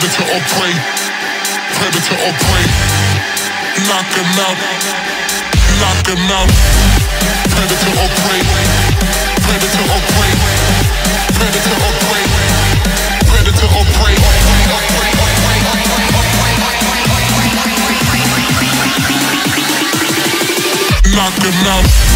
Predator or prey. Predator or prey. Knock him out. Knock him out. Predator or prey. Predator or prey. Predator or prey. Predator or prey. Knock him out.